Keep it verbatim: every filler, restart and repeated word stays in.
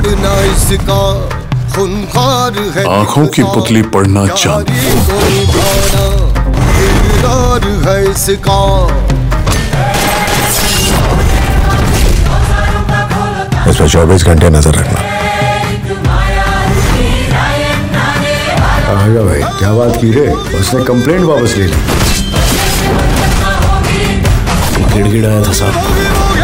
ना इसका खूंखार है, आंखों की पुतली पढ़ना चाहती है इसका। इस पर चौबीस घंटे नजर रखना। आएगा भाई, क्या बात की रे? उसने कंप्लेंट वापस ले ली। गिड़गिड़ाया था साहब।